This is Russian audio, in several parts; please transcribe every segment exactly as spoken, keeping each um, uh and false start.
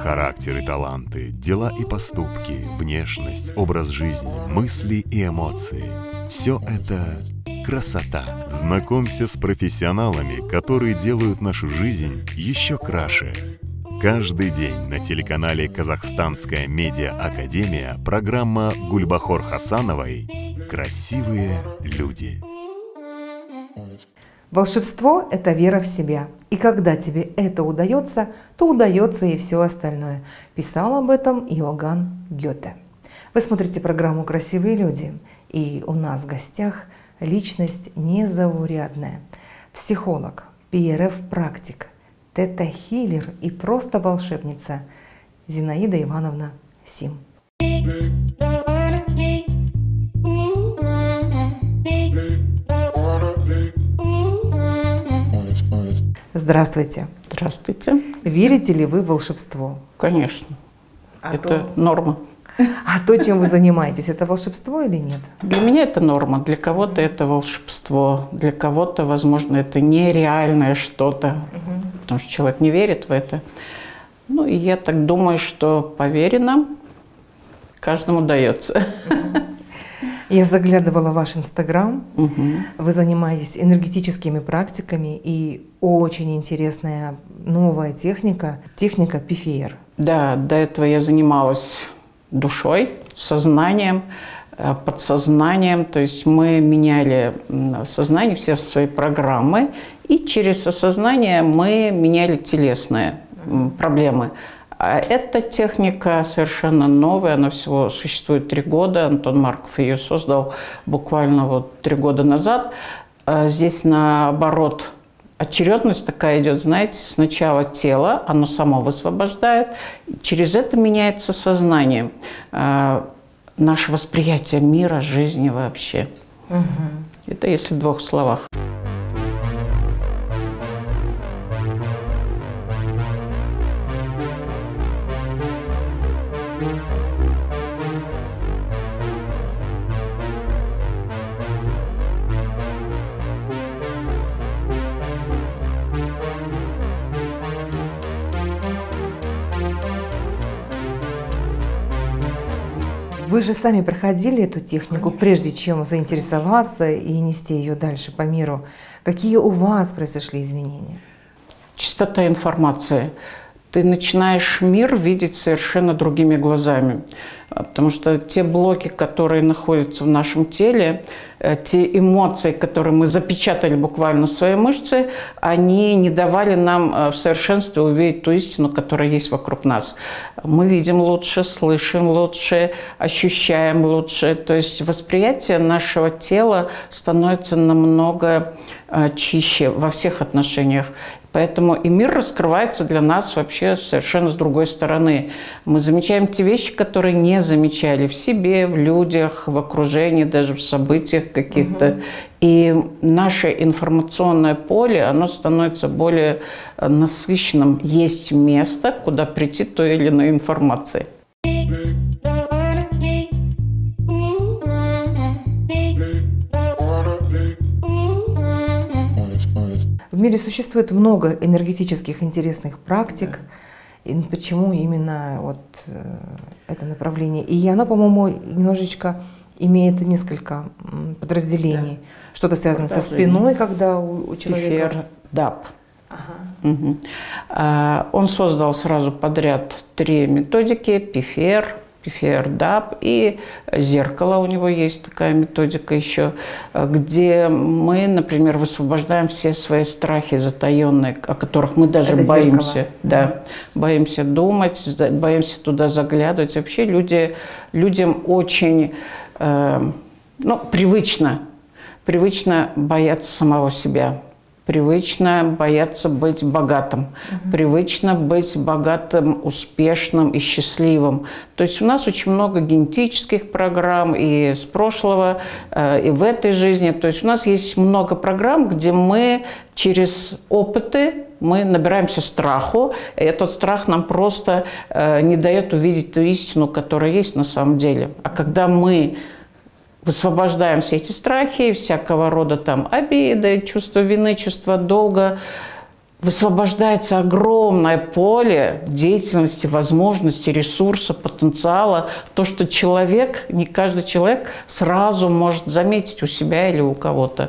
Характер и таланты, дела и поступки, внешность, образ жизни, мысли и эмоции – все это красота. Знакомься с профессионалами, которые делают нашу жизнь еще краше. Каждый день на телеканале «Казахстанская медиа-академия» программа Гульбахор Хасановой «Красивые люди». Волшебство – это вера в себя. И когда тебе это удается, то удается и все остальное. Писал об этом Иоганн Гёте. Вы смотрите программу «Красивые люди». И у нас в гостях личность незаурядная. Психолог, пи эр эф-практик, тета-хиллер и просто волшебница Зинаида Ивановна Сим. Здравствуйте. Здравствуйте. Верите ли вы в волшебство? Конечно. А это то... норма. А то, чем вы занимаетесь, это волшебство или нет? Для меня это норма, для кого-то это волшебство, для кого-то, возможно, это нереальное что-то, угу. потому что человек не верит в это. Ну, и я так думаю, что поверено каждому дается. Я заглядывала в ваш Инстаграм, угу. вы занимаетесь энергетическими практиками и очень интересная новая техника, техника пи эф эр. Да, до этого я занималась душой, сознанием, подсознанием, то есть мы меняли сознание, все свои программы, и через осознание мы меняли телесные проблемы. А эта техника совершенно новая, она всего существует три года. Антон Марков ее создал буквально вот три года назад. Здесь наоборот очередность такая идет, знаете, сначала тело, оно само высвобождает, через это меняется сознание, наше восприятие мира, жизни вообще. Угу. Это если в двух словах. Вы же сами проходили эту технику, конечно, прежде чем заинтересоваться и нести ее дальше по миру. Какие у вас произошли изменения? Чистота информации. Ты начинаешь мир видеть совершенно другими глазами. Потому что те блоки, которые находятся в нашем теле, те эмоции, которые мы запечатали буквально в свои мышцы, они не давали нам в совершенстве увидеть ту истину, которая есть вокруг нас. Мы видим лучше, слышим лучше, ощущаем лучше. То есть восприятие нашего тела становится намного чище во всех отношениях. Поэтому и мир раскрывается для нас вообще совершенно с другой стороны. Мы замечаем те вещи, которые не замечали в себе, в людях, в окружении, даже в событиях каких-то. Угу. И наше информационное поле, оно становится более насыщенным. Есть место, куда прийти той или иной информации. В мире существует много энергетических интересных практик. И почему именно вот это направление? И оно, по-моему, немножечко имеет несколько подразделений. Да. Что-то связано со спиной, когда у, у человека… пи эф эр, дап. Ага. Угу. А, он создал сразу подряд три методики: пи эф эр, пи эф эр, дап и зеркало. У него есть такая методика еще, где мы, например, высвобождаем все свои страхи затаенные, о которых мы даже это боимся. Да, да. Боимся думать, боимся туда заглядывать. Вообще люди, людям очень э, ну, привычно, привычно бояться самого себя. Привычно бояться быть богатым, mm-hmm. привычно быть богатым, успешным и счастливым. То есть у нас очень много генетических программ и с прошлого, и в этой жизни. То есть у нас есть много программ, где мы через опыты мы набираемся страху, и этот страх нам просто не дает увидеть ту истину, которая есть на самом деле. А когда мы высвобождаем все эти страхи, всякого рода там обиды, чувство вины, чувство долга, высвобождается огромное поле деятельности, возможностей, ресурса, потенциала. То, что человек, не каждый человек сразу может заметить у себя или у кого-то.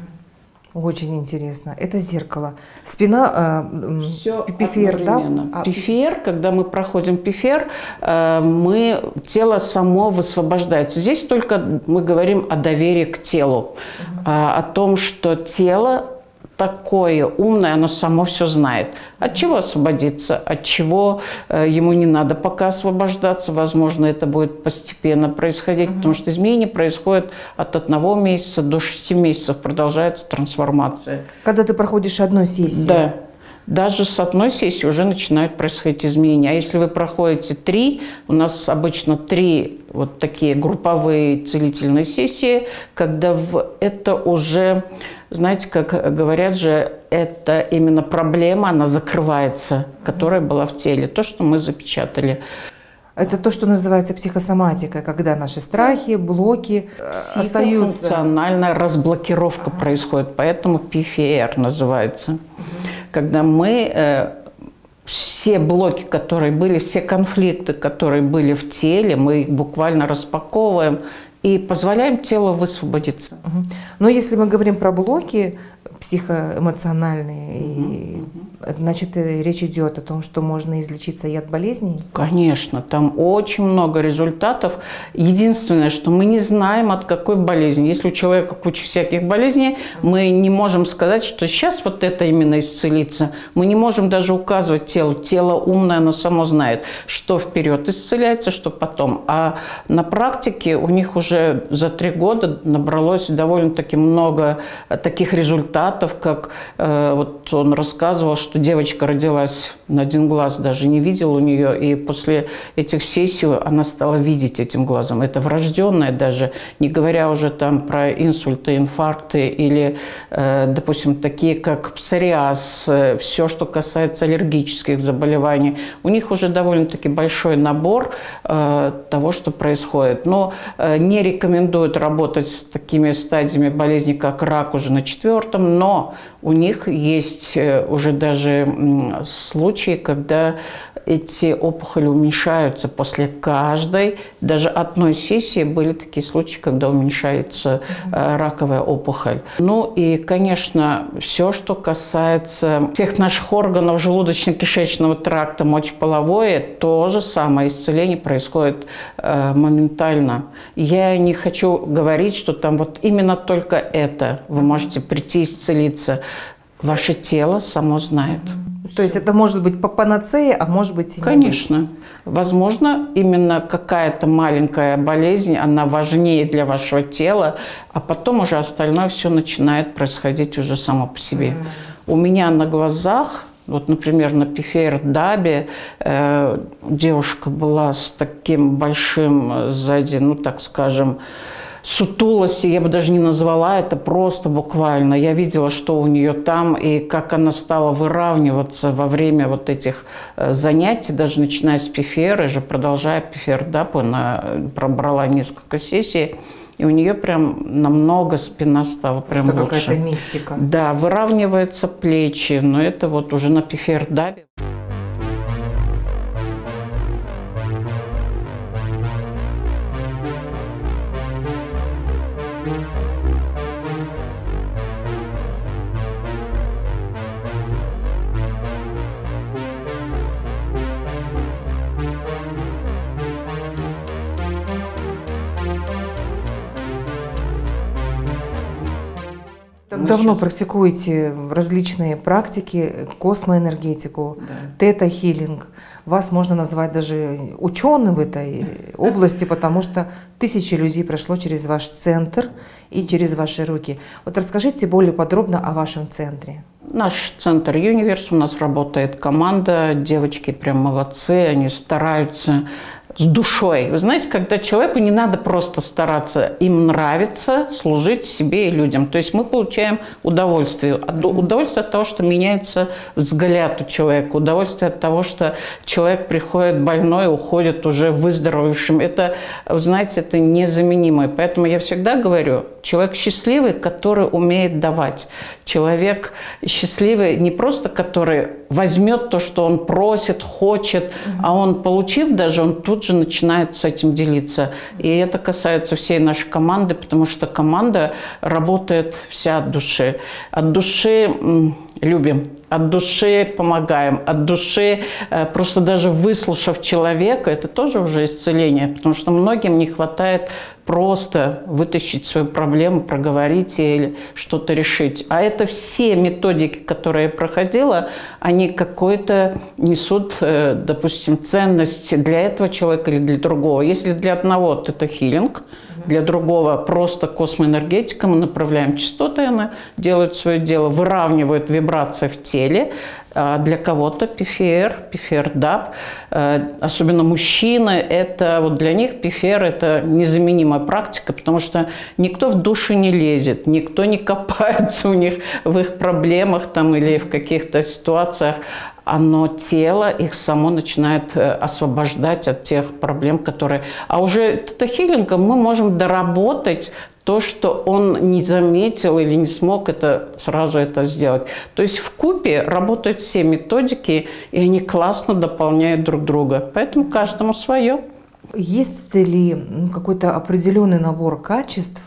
Очень интересно. Это зеркало. Спина, э, Все пифер, да? А... Пифер, когда мы проходим пифер, э, мы, тело само высвобождается. Здесь только мы говорим о доверии к телу, угу. а, о том, что тело такое умное, оно само все знает. От чего освободиться, от чего э, ему не надо пока освобождаться. Возможно, это будет постепенно происходить, угу. потому что изменения происходят от одного месяца до шести месяцев, продолжается трансформация. Когда ты проходишь одну сессию? Да. Даже с одной сессии уже начинают происходить изменения. А если вы проходите три, у нас обычно три вот такие групповые целительные сессии, когда в это уже, знаете, как говорят же, это именно проблема, она закрывается, которая была в теле, то, что мы запечатали. Это то, что называется психосоматика, когда наши страхи, блоки остаются. Психофункциональная разблокировка ага. происходит, поэтому пифер называется. Угу. Когда мы э, все блоки, которые были, все конфликты, которые были в теле, мы их буквально распаковываем и позволяем телу высвободиться. Угу. Но если мы говорим про блоки психоэмоциональные, угу, и, угу. значит, речь идет о том, что можно излечиться и от болезней? Конечно, там очень много результатов. Единственное, что мы не знаем, от какой болезни. Если у человека куча всяких болезней, мы не можем сказать, что сейчас вот это именно исцелится. Мы не можем даже указывать телу. Тело умное, оно само знает, что вперед исцеляется, что потом. А на практике у них уже за три года набралось довольно-таки много таких результатов, как э, вот он рассказывал, что девочка родилась на один глаз, даже не видел у нее, и после этих сессий она стала видеть этим глазом. Это врожденное даже, не говоря уже там про инсульты, инфаркты или, э, допустим, такие как псориаз, э, все, что касается аллергических заболеваний. У них уже довольно-таки большой набор э, того, что происходит. Но э, не рекомендуют работать с такими стадиями болезни, как рак, уже на четвертом, но у них есть уже даже случаи, когда эти опухоли уменьшаются после каждой, даже одной сессии были такие случаи, когда уменьшается mm-hmm. раковая опухоль. Ну и, конечно, все, что касается всех наших органов желудочно-кишечного тракта, мочеполовое, то же самое исцеление происходит э, моментально. Я не хочу говорить, что там вот именно только это вы можете прийти исцелиться. Ваше тело само знает. Mm-hmm. То есть это может быть по панацее, а может быть и не Конечно. быть. Возможно, именно какая-то маленькая болезнь, она важнее для вашего тела, а потом уже остальное все начинает происходить уже само по себе. Mm-hmm. У меня на глазах, вот, например, на пифер-дабе э, девушка была с таким большим сзади, ну, так скажем, сутулости, я бы даже не назвала это, просто буквально. Я видела, что у нее там, и как она стала выравниваться во время вот этих занятий, даже начиная с пифера, же продолжая пифер-даб, она пробрала несколько сессий, и у нее прям намного спина стала прям просто лучше. Какая-то мистика. Да, выравниваются плечи, но это вот уже на пифер-дабе. Так давно сейчас практикуете различные практики, космоэнергетику, да. тета-хилинг. Вас можно назвать даже ученым в этой области, потому что тысячи людей прошло через ваш центр и через ваши руки. Вот расскажите более подробно о вашем центре. Наш центр Юниверс, у нас работает команда, девочки прям молодцы, они стараются с душой. Вы знаете, когда человеку не надо просто стараться, им нравится служить себе и людям. То есть мы получаем удовольствие. Удовольствие от того, что меняется взгляд у человека, удовольствие от того, что человек приходит больной, уходит уже выздоровевшим. Это, вы знаете, это незаменимое. Поэтому я всегда говорю, человек счастливый, который умеет давать. Человек счастливый не просто, который возьмет то, что он просит, хочет, mm-hmm. а он, получив даже, он тут же начинает с этим делиться. И это касается всей нашей команды, потому что команда работает вся от души. От души м, любим, от души помогаем, от души, э, просто даже выслушав человека, это тоже уже исцеление, потому что многим не хватает просто вытащить свою проблему, проговорить или что-то решить. А это все методики, которые я проходила, они какой-то несут, допустим, ценность для этого человека или для другого. Если для одного это хилинг, для другого просто космоэнергетика, мы направляем частоты, она делает свое дело, выравнивает вибрации в теле. А для кого-то пи эф эр, пи эф эр даб, особенно мужчины, это вот для них пи эф эр это незаменимая практика, потому что никто в душу не лезет, никто не копается у них в их проблемах там, или в каких-то ситуациях. Оно, тело их само начинает освобождать от тех проблем, которые... А уже тета-хилингом мы можем доработать то, что он не заметил или не смог это, сразу это сделать. То есть вкупе работают все методики, и они классно дополняют друг друга. Поэтому каждому свое. Есть ли какой-то определенный набор качеств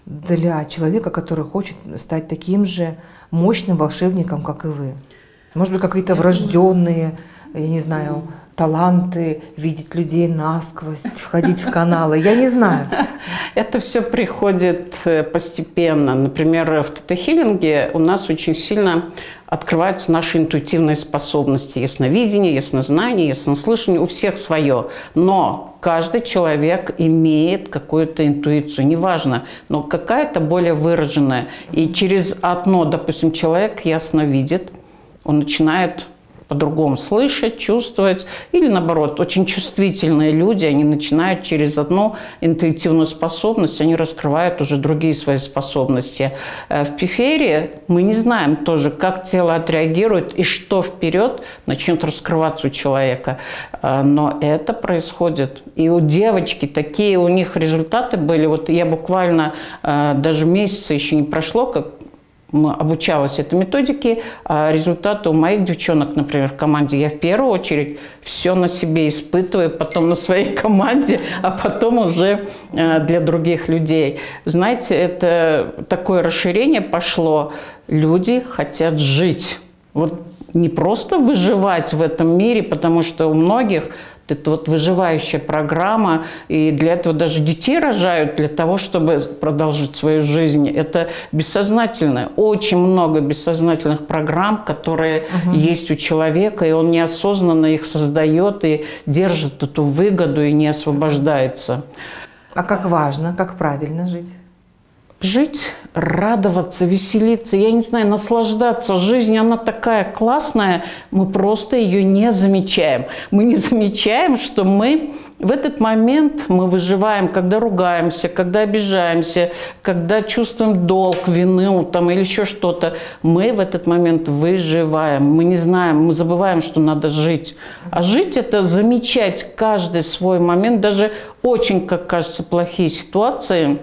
для человека, который хочет стать таким же мощным волшебником, как и вы? Может быть, какие-то врожденные, я не знаю, таланты, видеть людей насквозь, входить в каналы, я не знаю. Это все приходит постепенно. Например, в тета-хилинге у нас очень сильно открываются наши интуитивные способности. Ясновидение, яснознание, яснослышание, у всех свое. Но каждый человек имеет какую-то интуицию, неважно, но какая-то более выраженная. И через одно, допустим, человек ясно видит, он начинает по-другому слышать, чувствовать. Или наоборот, очень чувствительные люди, они начинают через одну интуитивную способность, они раскрывают уже другие свои способности. В пи эф эр мы не знаем тоже, как тело отреагирует и что вперед начнет раскрываться у человека. Но это происходит. И у девочки такие у них результаты были. Вот я буквально даже месяца еще не прошло, как обучалась этой методике, а результаты у моих девчонок, например, в команде, я в первую очередь все на себе испытываю, потом на своей команде, а потом уже для других людей. Знаете, это такое расширение пошло. Люди хотят жить. Вот не просто выживать в этом мире, потому что у многих это вот выживающая программа, и для этого даже детей рожают, для того, чтобы продолжить свою жизнь. Это бессознательное. Очень много бессознательных программ, которые угу. есть у человека, и он неосознанно их создает и держит эту выгоду и не освобождается. А как важно, как правильно жить? Жить, радоваться, веселиться, я не знаю, наслаждаться. Жизнь, она такая классная, мы просто ее не замечаем. Мы не замечаем, что мы в этот момент мы выживаем, когда ругаемся, когда обижаемся, когда чувствуем долг, вину там, или еще что-то. Мы в этот момент выживаем. Мы не знаем, мы забываем, что надо жить. А жить – это замечать каждый свой момент, даже очень, как кажется, плохие ситуации,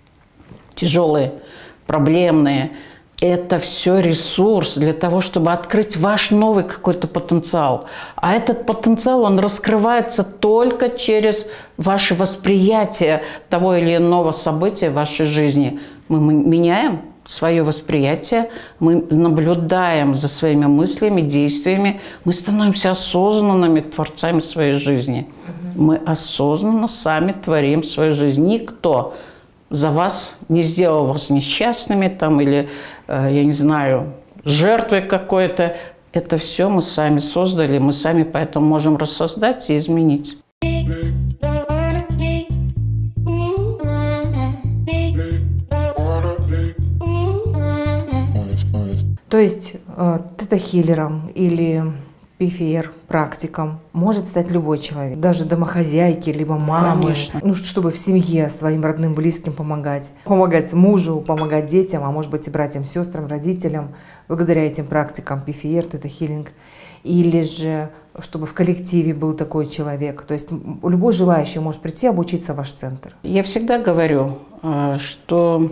тяжелые, проблемные. Это все ресурс для того, чтобы открыть ваш новый какой-то потенциал. А этот потенциал, он раскрывается только через ваше восприятие того или иного события в вашей жизни. Мы меняем свое восприятие, мы наблюдаем за своими мыслями, действиями, мы становимся осознанными творцами своей жизни. Мы осознанно сами творим свою жизнь. Никто за вас не сделал вас несчастными там, или, э, я не знаю, жертвой какой-то. Это все мы сами создали, мы сами поэтому можем рассоздать и изменить. То есть э, тета-хиллером или пи пи эф эр, практиком может стать любой человек, даже домохозяйки, либо мамы, Конечно. ну, чтобы в семье своим родным, близким помогать, помогать мужу, помогать детям, а может быть и братьям, сестрам, родителям, благодаря этим практикам пи эф эр, тета-хилинг, или же чтобы в коллективе был такой человек, то есть любой желающий может прийти обучиться в ваш центр. Я всегда говорю, что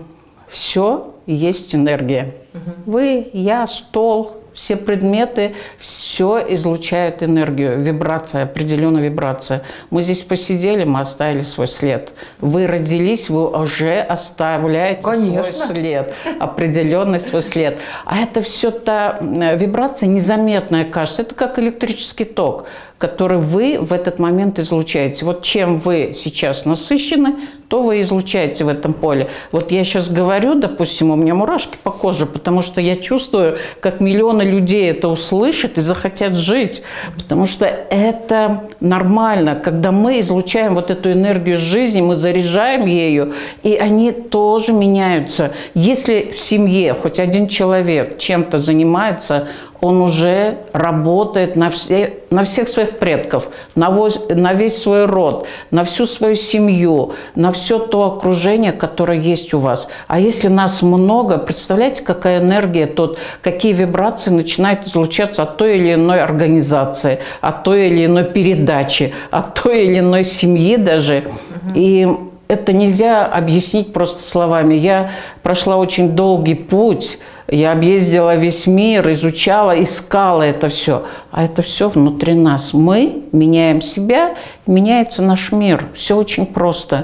все есть энергия. Угу. Вы, я, стол, все предметы, все излучают энергию, вибрация, определенная вибрация. Мы здесь посидели, мы оставили свой след. Вы родились, вы уже оставляете Конечно. свой след, определенный свой след. А это все та вибрация незаметная, кажется. Это как электрический ток, который вы в этот момент излучаете. Вот чем вы сейчас насыщены, то вы излучаете в этом поле. Вот я сейчас говорю, допустим, у меня мурашки по коже, потому что я чувствую, как миллионы людей это услышат и захотят жить. Потому что это нормально. Когда мы излучаем вот эту энергию жизни, мы заряжаем ею, и они тоже меняются. Если в семье хоть один человек чем-то занимается, он уже работает на, все, на всех своих предков, на, воз, на весь свой род, на всю свою семью, на все то окружение, которое есть у вас. А если нас много, представляете, какая энергия тут, какие вибрации начинают излучаться от той или иной организации, от той или иной передачи, от той или иной семьи даже. Угу. И это нельзя объяснить просто словами. Я прошла очень долгий путь. Я объездила весь мир, изучала, искала это все. А это все внутри нас. Мы меняем себя, меняется наш мир. Все очень просто.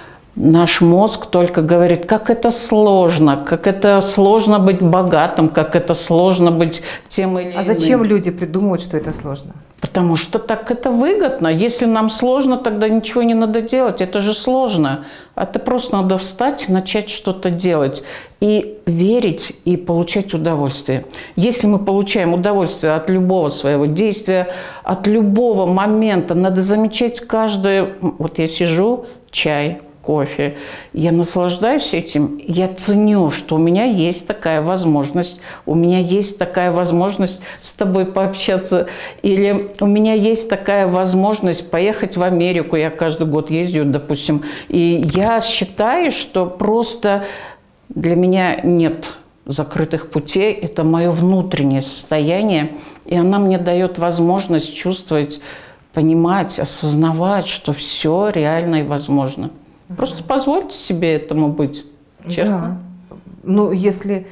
Наш мозг только говорит, как это сложно, как это сложно быть богатым, как это сложно быть тем или иным. А зачем люди придумывают, что это сложно? Потому что так это выгодно. Если нам сложно, тогда ничего не надо делать. Это же сложно. А это просто надо встать и начать что-то делать. И верить, и получать удовольствие. Если мы получаем удовольствие от любого своего действия, от любого момента, надо замечать каждое... Вот я сижу, чай, кофе. Я наслаждаюсь этим, я ценю, что у меня есть такая возможность, у меня есть такая возможность с тобой пообщаться, или у меня есть такая возможность поехать в Америку, я каждый год ездю, допустим, и я считаю, что просто для меня нет закрытых путей, это мое внутреннее состояние, и она мне дает возможность чувствовать, понимать, осознавать, что все реально и возможно. Просто позвольте себе этому быть, честно. Да. Ну, если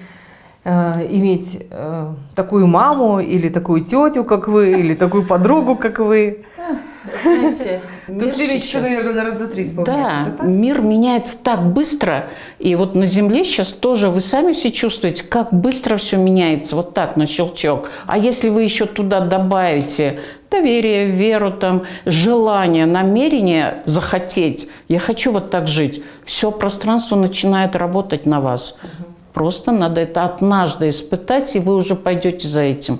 э, иметь э, такую маму или такую тетю, как вы, или такую подругу, как вы, знаете, то все мечты, наверное, на раз, два, три исполняются. Да, мир меняется так быстро. И вот на Земле сейчас тоже вы сами все чувствуете, как быстро все меняется. Вот так, на щелчок. А если вы еще туда добавите доверие, веру, там, желание, намерение захотеть, я хочу вот так жить, все пространство начинает работать на вас. Угу. Просто надо это однажды испытать, и вы уже пойдете за этим.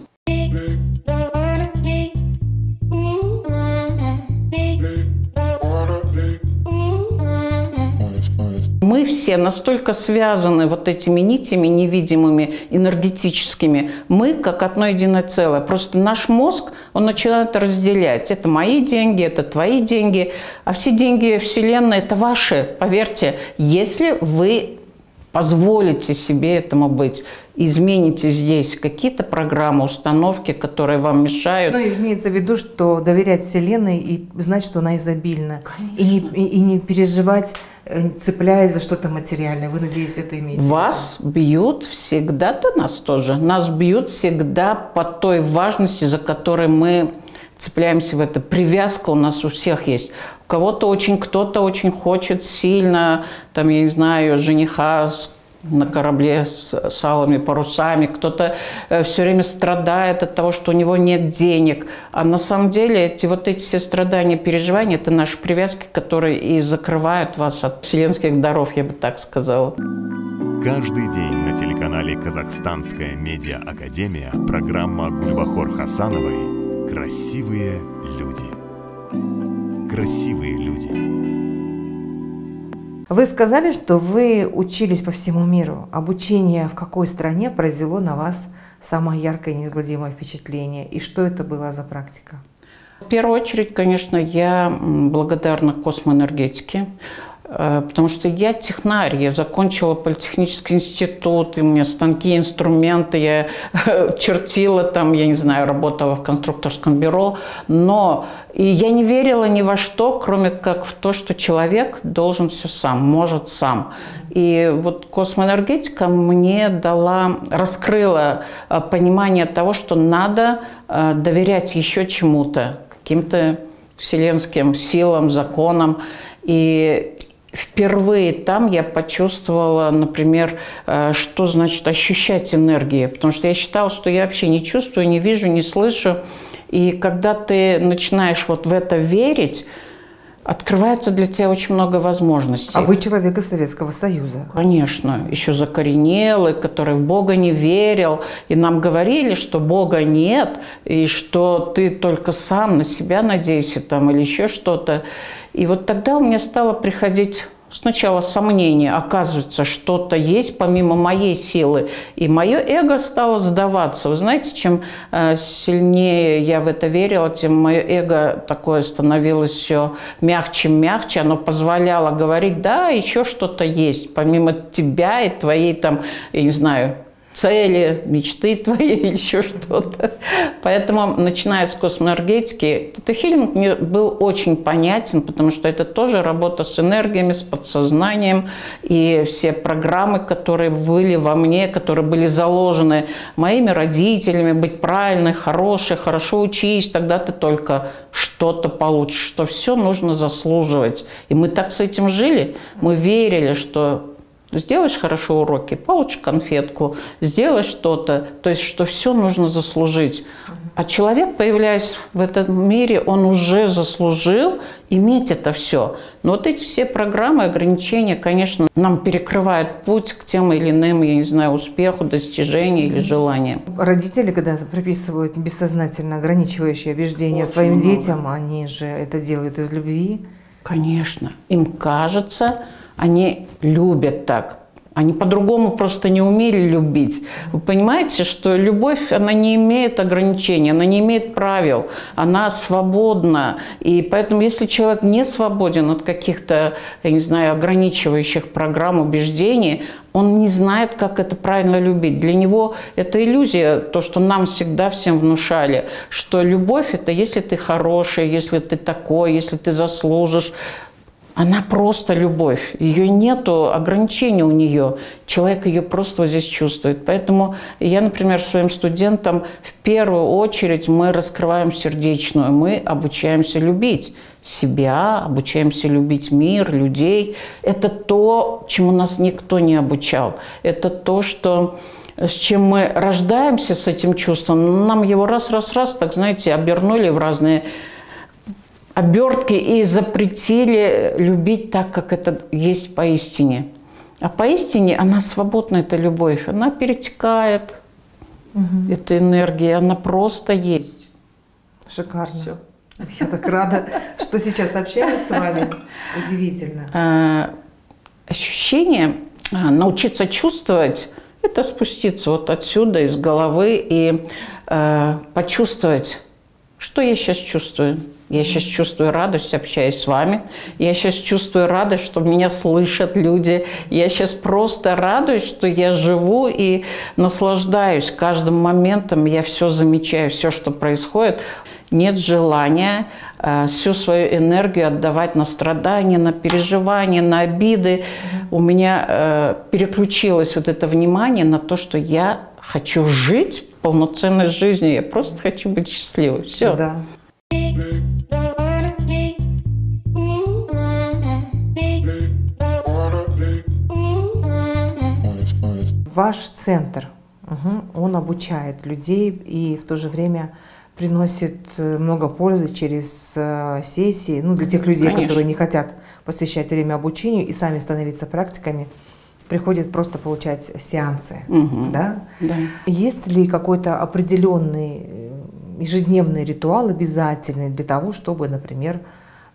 Мы все настолько связаны вот этими нитями невидимыми, энергетическими. Мы как одно единое целое. Просто наш мозг, он начинает разделять. Это мои деньги, это твои деньги. А все деньги Вселенной – это ваши, поверьте. Если вы позволите себе этому быть, измените здесь какие-то программы, установки, которые вам мешают. Ну, имеется в виду, что доверять Вселенной и знать, что она изобильна. И не, и, и не переживать, цепляясь за что-то материальное. Вы, надеюсь, это имеете в виду? Вас бьют всегда, да нас тоже. Нас бьют всегда по той важности, за которой мы цепляемся в это. Привязка у нас у всех есть. У кого-то очень, кто-то очень хочет сильно, там, я не знаю, жениха на корабле с, с алыми парусами, кто-то э, все время страдает от того, что у него нет денег. А на самом деле эти вот эти все страдания, переживания – это наши привязки, которые и закрывают вас от вселенских даров, я бы так сказала. Каждый день на телеканале «Казахстанская медиа-академия» программа Гульбахор Хасановой «Красивые люди». Красивые люди. Вы сказали, что вы учились по всему миру. Обучение в какой стране произвело на вас самое яркое и неизгладимое впечатление? И что это была за практика? В первую очередь, конечно, я благодарна космоэнергетике, потому что я технарь, я закончила политехнический институт, и у меня станки, инструменты, я чертила там, я не знаю, работала в конструкторском бюро, но и я не верила ни во что, кроме как в то, что человек должен все сам, может сам. И вот космоэнергетика мне дала, раскрыла понимание того, что надо доверять еще чему-то, каким-то вселенским силам, законам. И впервые там я почувствовала, например, что значит ощущать энергию, потому что я считала, что я вообще не чувствую, не вижу, не слышу. И когда ты начинаешь вот в это верить, открывается для тебя очень много возможностей. А вы человек из Советского Союза? Конечно, еще закоренелый, который в Бога не верил. И нам говорили, что Бога нет, и что ты только сам на себя надейся там, или еще что-то. И вот тогда у меня стало приходить сначала сомнение, оказывается, что-то есть помимо моей силы. И мое эго стало сдаваться. Вы знаете, чем сильнее я в это верила, тем мое эго такое становилось все мягче, мягче. Оно позволяло говорить, да, еще что-то есть, помимо тебя и твоей там, я не знаю, цели, мечты твои или еще что-то. Поэтому, начиная с космоэнергетики, тета-хилинг мне был очень понятен, потому что это тоже работа с энергиями, с подсознанием. И все программы, которые были во мне, которые были заложены моими родителями, быть правильной, хорошей, хорошо учись, тогда ты только что-то получишь, что все нужно заслуживать. И мы так с этим жили. Мы верили, что сделаешь хорошо уроки, получишь конфетку, сделаешь что-то, то есть, что все нужно заслужить. А человек, появляясь в этом мире, он уже заслужил иметь это все. Но вот эти все программы, ограничения, конечно, нам перекрывают путь к тем или иным, я не знаю, успеху, достижению или желаниям. Родители, когда прописывают бессознательно ограничивающие убеждения очень своим много. Детям, они же это делают из любви. Конечно. Им кажется, они любят так. Они по-другому просто не умели любить. Вы понимаете, что любовь, она не имеет ограничений, она не имеет правил, она свободна. И поэтому, если человек не свободен от каких-то, я не знаю, ограничивающих программ, убеждений, он не знает, как это правильно любить. Для него это иллюзия, то, что нам всегда всем внушали, что любовь – это если ты хороший, если ты такой, если ты заслужишь. Она просто любовь, ее нету ограничений у нее, человек ее просто вот здесь чувствует. Поэтому я, например, своим студентам в первую очередь мы раскрываем сердечную, мы обучаемся любить себя, обучаемся любить мир, людей. Это то, чему нас никто не обучал, это то, что... с чем мы рождаемся с этим чувством, нам его раз-раз-раз, так знаете, обернули в разные обертки и запретили любить так, как это есть поистине. А поистине она свободна, эта любовь, она перетекает, угу. Эта энергия, она просто есть. Шикарно. Все. Я так рада, что сейчас общаюсь с вами. Удивительно. Ощущение, научиться чувствовать, это спуститься вот отсюда, из головы, и почувствовать, что я сейчас чувствую. Я сейчас чувствую радость, общаясь с вами. Я сейчас чувствую радость, что меня слышат люди. Я сейчас просто радуюсь, что я живу и наслаждаюсь каждым моментом. Я все замечаю, все, что происходит. Нет желания э, всю свою энергию отдавать на страдания, на переживания, на обиды. Mm-hmm. У меня э, переключилось вот это внимание на то, что я хочу жить полноценной жизнью. Я просто хочу быть счастливой. Все. Да. Ваш центр, угу, он обучает людей и в то же время приносит много пользы через сессии, ну, для тех людей, Конечно. Которые не хотят посвящать время обучению и сами становиться практиками, приходят просто получать сеансы. Угу. Да? Да. Есть ли какой-то определенный ежедневный ритуал обязательный для того, чтобы, например,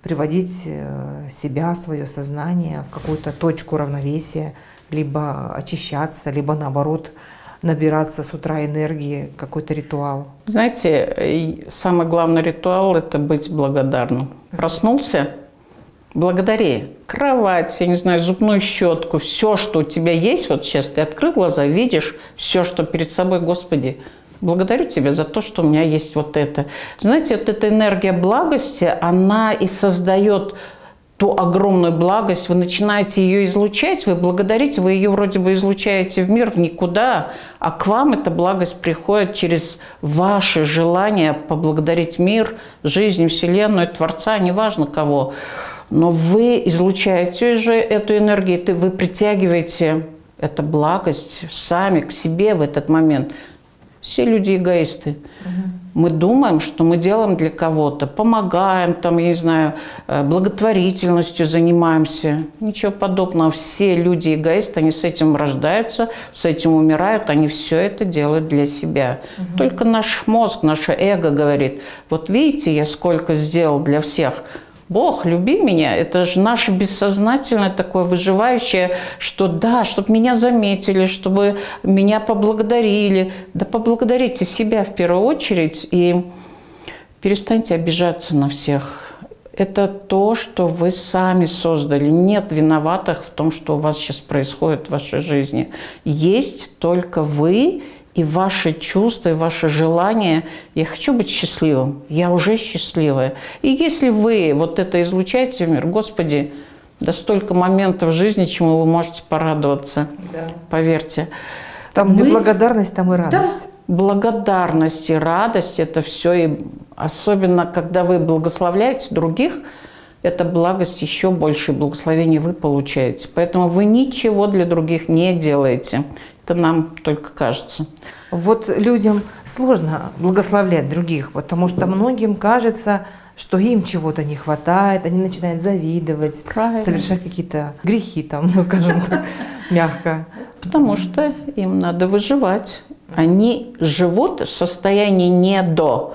приводить э, себя, свое сознание в какую-то точку равновесия, либо очищаться, либо наоборот набираться с утра энергии, какой-то ритуал? Знаете, самый главный ритуал – это быть благодарным. Проснулся – благодари. Кровать, я не знаю, зубную щетку, все, что у тебя есть, вот сейчас ты открыл глаза, видишь все, что перед собой, Господи, благодарю Тебя за то, что у меня есть вот это. Знаете, вот эта энергия благости, она и создает ту огромную благость, вы начинаете ее излучать, вы благодарите, вы ее вроде бы излучаете в мир, в никуда, а к вам эта благость приходит через ваше желание поблагодарить мир, жизнь, Вселенную, Творца, неважно кого. Но вы излучаете же эту энергию, вы притягиваете эту благость сами к себе в этот момент. Все люди эгоисты. Угу. Мы думаем, что мы делаем для кого-то, помогаем, там, я не знаю, благотворительностью занимаемся. Ничего подобного. Все люди эгоисты, они с этим рождаются, с этим умирают, они все это делают для себя. Угу. Только наш мозг, наше эго говорит, вот видите, я сколько сделал для всех. Бог, люби меня, это же наше бессознательное такое выживающее, что да, чтобы меня заметили, чтобы меня поблагодарили. Да поблагодарите себя в первую очередь и перестаньте обижаться на всех. Это то, что вы сами создали. Нет виноватых в том, что у вас сейчас происходит в вашей жизни. Есть только вы и ваши чувства, и ваше желание. Я хочу быть счастливым, я уже счастливая. И если вы вот это излучаете в мир, Господи, да столько моментов в жизни, чему вы можете порадоваться, да. Поверьте. Там, где вы... благодарность, там и радость. Да. Благодарность и радость – это все. И особенно, когда вы благословляете других, эта благость еще больше благословений вы получаете. Поэтому вы ничего для других не делаете. Это нам только кажется. Вот людям сложно благословлять других, потому что многим кажется, что им чего-то не хватает, они начинают завидовать, правильно, совершать какие-то грехи, там, скажем так, мягко. Потому что им надо выживать. Они живут в состоянии не до,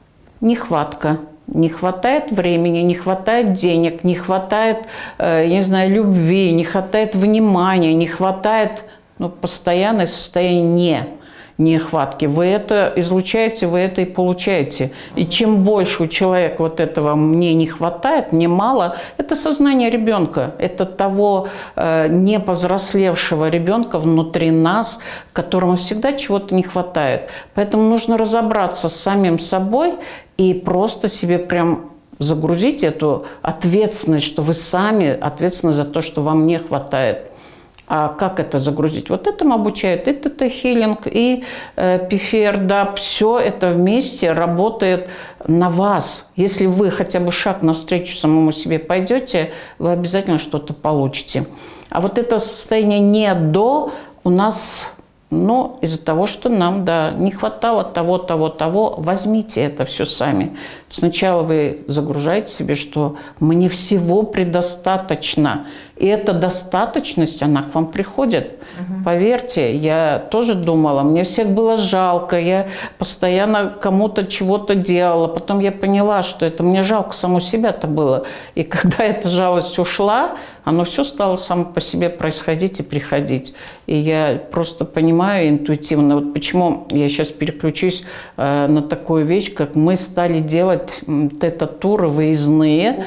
нехватка. Не хватает времени, не хватает денег, не хватает, я не знаю, любви, не хватает внимания, не хватает... Ну, постоянное состояние нехватки. Вы это излучаете, вы это и получаете. И чем больше у человека вот этого «мне не хватает», «мне мало», это сознание ребенка. Это того э, неповзрослевшего ребенка внутри нас, которому всегда чего-то не хватает. Поэтому нужно разобраться с самим собой и просто себе прям загрузить эту ответственность, что вы сами ответственны за то, что вам не хватает. А как это загрузить? Вот этому обучают и тета-хилинг, и э, пи эф эр, да, все это вместе работает на вас. Если вы хотя бы шаг навстречу самому себе пойдете, вы обязательно что-то получите. А вот это состояние не до у нас, ну, из-за того, что нам, да, не хватало того, того, того, возьмите это все сами. Сначала вы загружаете себе, что мне всего предостаточно. И эта достаточность, она к вам приходит. Угу. Поверьте, я тоже думала, мне всех было жалко, я постоянно кому-то чего-то делала. Потом я поняла, что это мне жалко саму себя-то было. И когда эта жалость ушла, оно все стало само по себе происходить и приходить. И я просто понимаю интуитивно, вот почему я сейчас переключусь э, на такую вещь, как мы стали делать тета-туры выездные.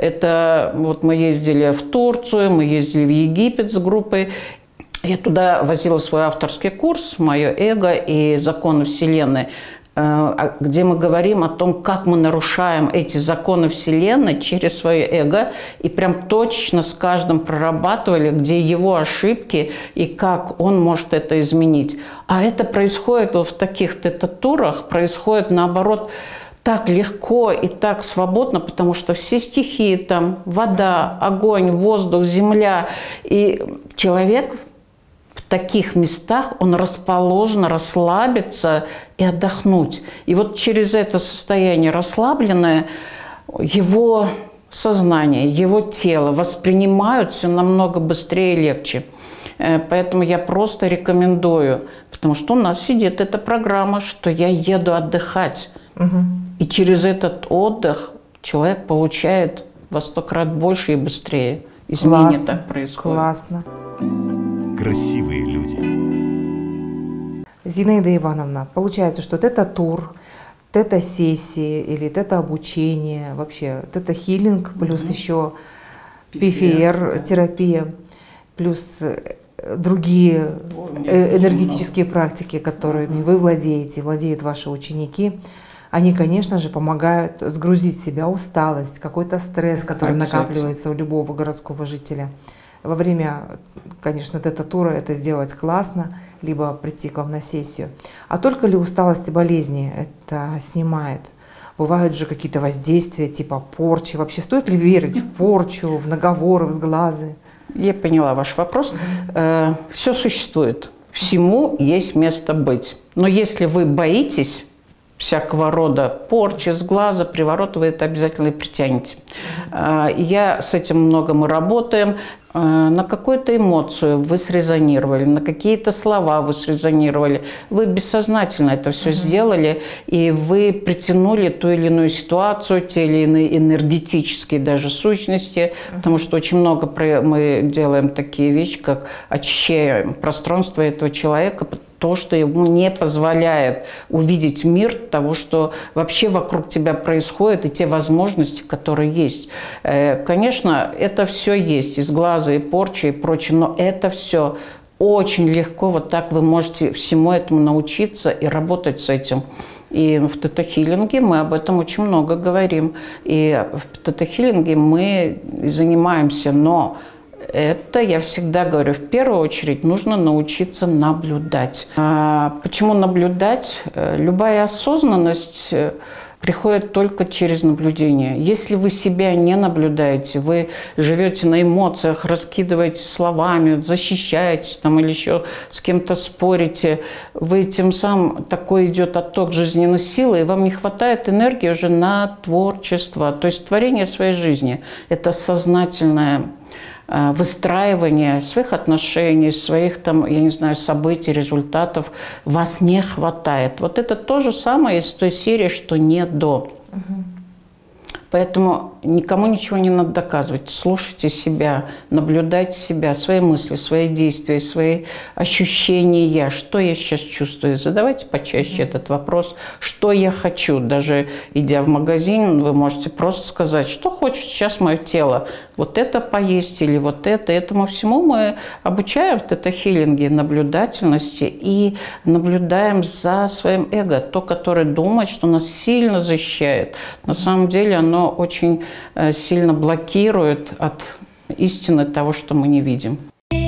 Это вот мы ездили в Турцию, мы ездили в Египет с группой. Я туда возила свой авторский курс «Мое эго и законы Вселенной», где мы говорим о том, как мы нарушаем эти законы Вселенной через свое эго, и прям точно с каждым прорабатывали, где его ошибки и как он может это изменить. А это происходит вот в таких тета-турах, происходит наоборот так легко и так свободно, потому что все стихии там, вода, огонь, воздух, земля, и человек в таких местах, он расположен расслабиться и отдохнуть. И вот через это состояние расслабленное его сознание, его тело воспринимают все намного быстрее и легче. Поэтому я просто рекомендую, потому что у нас сидит эта программа, что я еду отдыхать. Угу. И через этот отдых человек получает во сто крат больше и быстрее. Изменения Классно, так происходят. Классно. Красивые люди. Зинаида Ивановна, получается, что тета-тур, тета-сессии или тета-обучение, вообще тета-хилинг, плюс mm-hmm. еще пи эф эр-терапия, плюс другие энергетические практики, которыми вы владеете, владеют ваши ученики, они, конечно же, помогают сгрузить в себя усталость, какой-то стресс, который накапливается у любого городского жителя. Во время, конечно, тета-тура это сделать классно, либо прийти к вам на сессию. А только ли усталость и болезни это снимает? Бывают же какие-то воздействия, типа порчи. Вообще стоит ли верить в порчу, в наговоры, в сглазы? Я поняла ваш вопрос. Mm-hmm. Все существует. Всему есть место быть. Но если вы боитесь всякого рода порчи, сглаза, приворота, вы это обязательно и притянете. Я с этим много мы работаем. На какую-то эмоцию вы срезонировали, на какие-то слова вы срезонировали. Вы бессознательно это все mm-hmm. сделали, и вы притянули ту или иную ситуацию, те или иные энергетические даже сущности, mm-hmm. потому что очень много мы делаем такие вещи, как очищаем пространство этого человека, то, что ему не позволяет увидеть мир того, что вообще вокруг тебя происходит, и те возможности, которые есть. Конечно, это все есть, и сглазы, и порчи, и прочее, но это все очень легко, вот так вы можете всему этому научиться и работать с этим. И в тета-хилинге мы об этом очень много говорим. И в тета-хилинге мы занимаемся, но это, я всегда говорю, в первую очередь нужно научиться наблюдать. А почему наблюдать? Любая осознанность приходит только через наблюдение. Если вы себя не наблюдаете, вы живете на эмоциях, раскидываете словами, защищаетесь там, или еще с кем-то спорите, вы тем самым такой идет отток жизненной силы, и вам не хватает энергии уже на творчество. То есть творение своей жизни – это сознательное выстраивание своих отношений, своих там, я не знаю, событий, результатов вас не хватает. Вот это то же самое из той серии, что не до. Угу. Поэтому никому ничего не надо доказывать. Слушайте себя, наблюдайте себя, свои мысли, свои действия, свои ощущения. Что я сейчас чувствую? Задавайте почаще mm-hmm. этот вопрос. Что я хочу? Даже идя в магазин, вы можете просто сказать, что хочет сейчас мое тело. Вот это поесть или вот это. Этому всему мы обучаем в тета-хилинге наблюдательности и наблюдаем за своим эго. То, которое думает, что нас сильно защищает. На самом деле оно очень сильно блокирует от истины того, что мы не видим.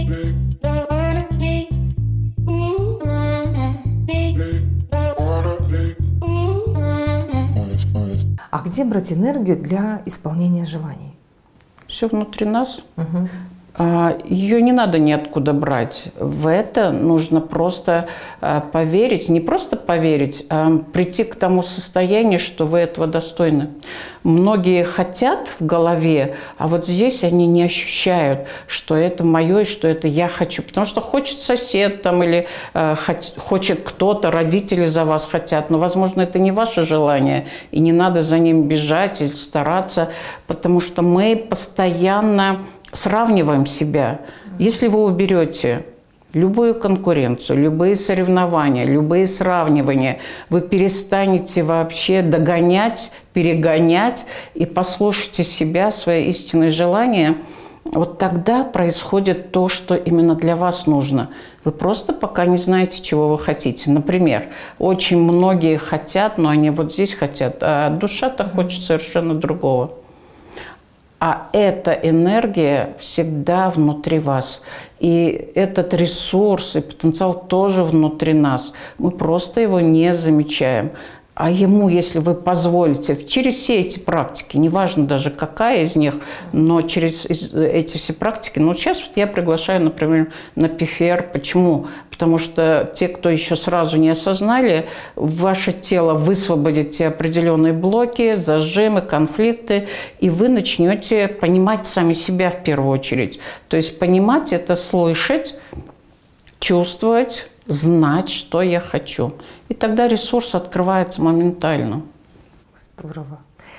А где брать энергию для исполнения желаний? Все внутри нас. Угу. Ее не надо ниоткуда брать. В это нужно просто поверить, не просто поверить, а прийти к тому состоянию, что вы этого достойны. Многие хотят в голове, а вот здесь они не ощущают, что это мое и что это я хочу. Потому что хочет сосед там, или э, хочет кто-то, родители за вас хотят. Но, возможно, это не ваше желание. И не надо за ним бежать или стараться, потому что мы постоянно сравниваем себя. Если вы уберете любую конкуренцию, любые соревнования, любые сравнивания, вы перестанете вообще догонять, перегонять и послушайте себя, свои истинные желания, вот тогда происходит то, что именно для вас нужно. Вы просто пока не знаете, чего вы хотите. Например, очень многие хотят, но они вот здесь хотят, а душа-то хочет совершенно другого. А эта энергия всегда внутри вас. И этот ресурс и потенциал тоже внутри нас. Мы просто его не замечаем. А ему, если вы позволите, через все эти практики, неважно даже какая из них, но через эти все практики, ну сейчас вот я приглашаю, например, на пи эф эр. Почему? Потому что те, кто еще сразу не осознали, ваше тело высвободит те определенные блоки, зажимы, конфликты, и вы начнете понимать сами себя в первую очередь. То есть понимать – это слышать, чувствовать, знать, что я хочу. И тогда ресурс открывается моментально. Здорово.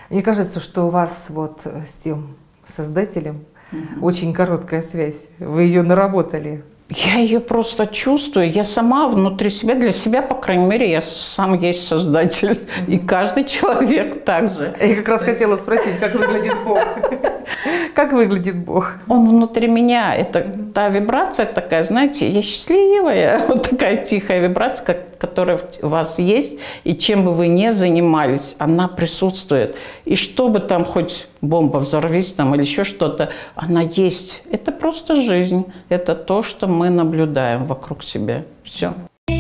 Мне кажется, что у вас вот с тем создателем угу. очень короткая связь. Вы ее наработали. Я ее просто чувствую. Я сама внутри себя, для себя, по крайней мере, я сам есть создатель. Mm-hmm. И каждый человек также. Я как раз хотела спросить, как выглядит Бог. Как выглядит Бог? Он внутри меня. Это та вибрация такая, знаете, я счастливая. Вот такая тихая вибрация, которая у вас есть. И чем бы вы ни занимались, она присутствует. И чтобы там хоть бомба взорвись там, или еще что-то, она есть. Это просто жизнь. Это то, что мы наблюдаем вокруг себя. Все.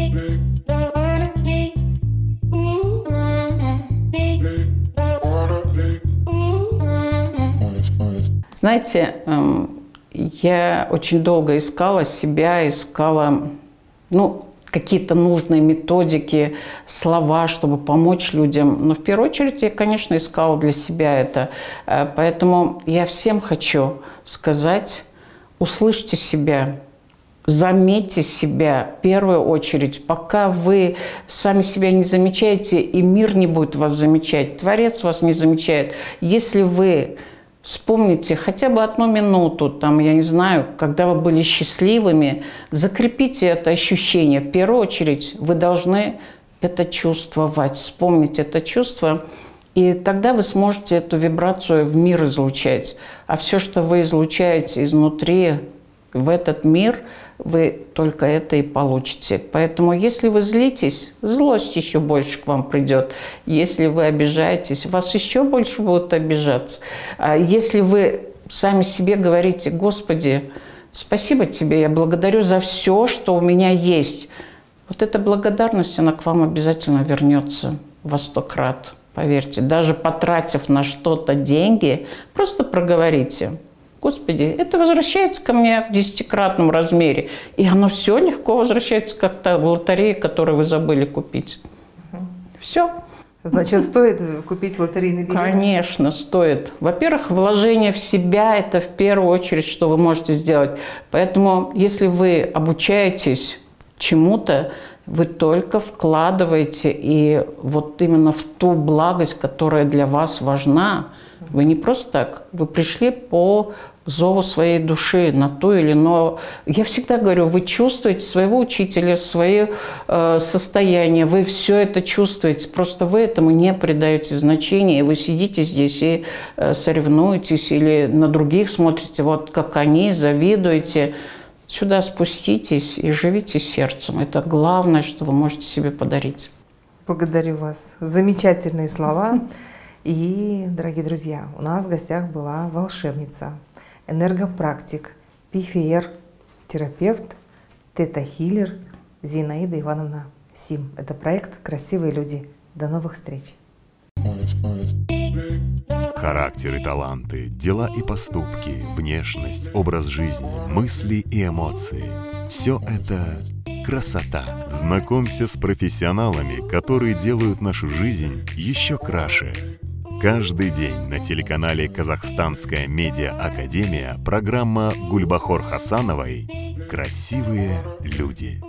Знаете, я очень долго искала себя, искала, ну, какие-то нужные методики, слова, чтобы помочь людям. Но в первую очередь я, конечно, искала для себя это. Поэтому я всем хочу сказать, услышьте себя, заметьте себя в первую очередь. Пока вы сами себя не замечаете, и мир не будет вас замечать, Творец вас не замечает. Если вы вспомните хотя бы одну минуту, там, я не знаю, когда вы были счастливыми, закрепите это ощущение. В первую очередь вы должны это чувствовать, вспомнить это чувство, и тогда вы сможете эту вибрацию в мир излучать. А все, что вы излучаете изнутри в этот мир, вы только это и получите. Поэтому, если вы злитесь, злость еще больше к вам придет. Если вы обижаетесь, вас еще больше будут обижаться. А если вы сами себе говорите: Господи, спасибо Тебе, я благодарю за все, что у меня есть. Вот эта благодарность, она к вам обязательно вернется во сто крат. Поверьте, даже потратив на что-то деньги, просто проговорите: Господи, это возвращается ко мне в десятикратном размере. И оно все легко возвращается, как та лотерея, которую вы забыли купить. Угу. Все. Значит, стоит купить лотерейный билет? Конечно, стоит. Во-первых, вложение в себя – это в первую очередь, что вы можете сделать. Поэтому, если вы обучаетесь чему-то, вы только вкладываете, и вот именно в ту благость, которая для вас важна. Вы не просто так, вы пришли по зову своей души на то или иное. Я всегда говорю, вы чувствуете своего учителя, свое э, состояние, вы все это чувствуете, просто вы этому не придаете значения, и вы сидите здесь и э, соревнуетесь или на других смотрите, вот как они, завидуете. Сюда спуститесь и живите сердцем. Это главное, что вы можете себе подарить. Благодарю вас. Замечательные слова. И, дорогие друзья, у нас в гостях была волшебница, энергопрактик, пифиер, терапевт, тета-хиллер Зинаида Ивановна Сим. Это проект «Красивые люди». До новых встреч! Характер и таланты, дела и поступки, внешность, образ жизни, мысли и эмоции – все это красота. Знакомься с профессионалами, которые делают нашу жизнь еще краше. Каждый день на телеканале «Казахстанская медиа-академия» программа Гульбахор Хасановой «Красивые люди».